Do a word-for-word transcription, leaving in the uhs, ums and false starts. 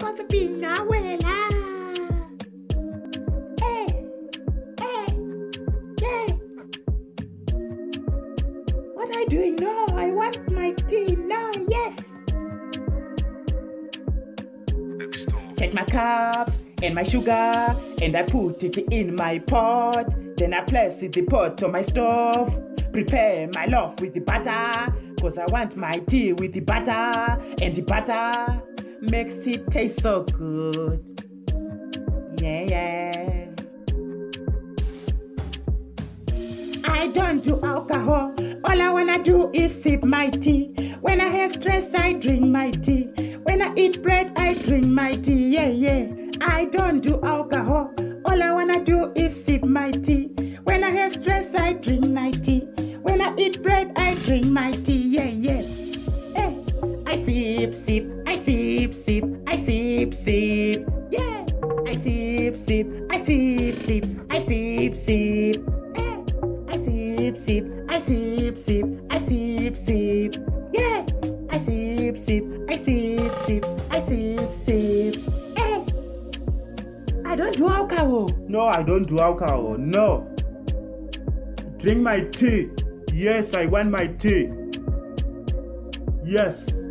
cause being abuela. Eh, eh, yeah. What are you doing? No, I want my tea. No, yes. Take my cup and my sugar and I put it in my pot. Then I place the pot on my stove. Prepare my love with the butter, cause I want my tea with the butter. And the butter makes it taste so good. Yeah, yeah. I don't do alcohol. All I wanna do is sip my tea. When I have stress, I drink my tea. When I eat bread, I drink my tea. Yeah, yeah. I don't do alcohol. All I wanna do is sip my tea. When I have stress, I drink my tea. When I eat bread, I drink my tea. Yeah, yeah. Hey, I sip, sip, I sip, sip, I sip, sip. Yeah, I sip, sip, I sip, sip, I sip, sip. Hey, I sip, sip, I sip, sip, I sip, sip. Yeah, I sip, sip, I sip, sip, I sip, sip. Hey, I don't do alcohol. No, I don't do alcohol. No. Drink my tea. Yes, I want my tea. Yes.